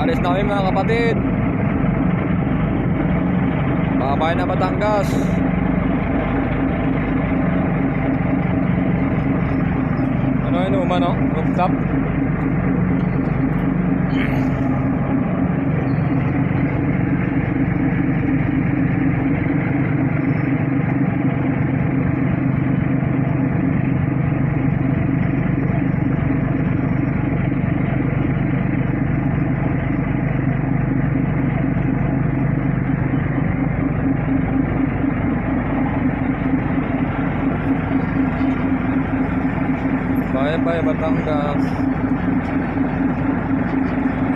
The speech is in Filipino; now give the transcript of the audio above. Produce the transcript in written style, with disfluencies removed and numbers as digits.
Alis na kami mga kapatid. Babay na Batangas. Ano inuman no? Rooftop. Bye-bye Batangas.